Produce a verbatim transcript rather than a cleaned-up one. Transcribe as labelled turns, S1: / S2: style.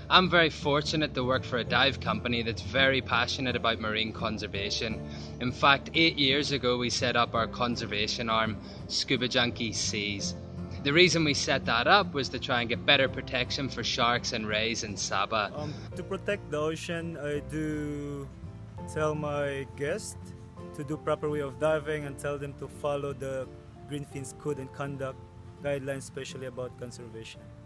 S1: I'm very fortunate to work for a dive company that's very passionate about marine conservation. In fact, eight years ago we set up our conservation arm, Scuba Junkie Seas. The reason we set that up was to try and get better protection for sharks and rays in Sabah.
S2: Um, to protect the ocean, I do tell my guests to do proper way of diving and tell them to follow the Greenfin's code and conduct guidelines, especially about conservation.